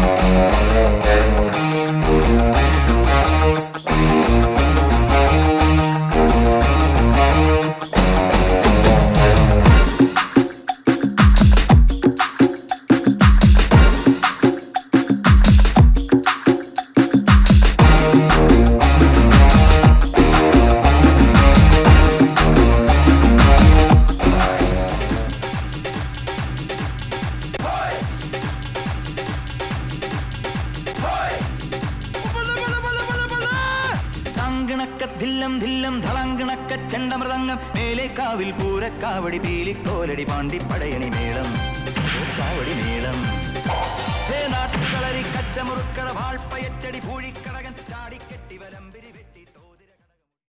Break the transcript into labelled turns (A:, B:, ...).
A: ധില്ലം ധില്ലം ധളങ്കണക്ക ചെണ്ടമൃതംഗം മേലെ കാവിൽ പൂരക്കാവടി പീലിക്കോലടി പാണ്ടിപ്പടയണി മേളം കാവടി മേളം നാട്ടുകളരി കച്ചമുറുക്കള വാൾപ്പയറ്റടി പൂഴിക്കടകൻ